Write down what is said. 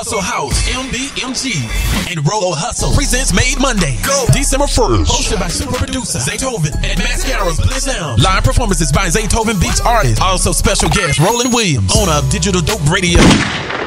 Hustle House, MBMG, and Rolo Hustle presents Made Monday. Go December 1st. Hosted by super producer Zaytoven and Mascaras. Play sound. Live performances by Zaytoven Beats artists. Also special guest Roland Williams. Owner of Digital Dope Radio.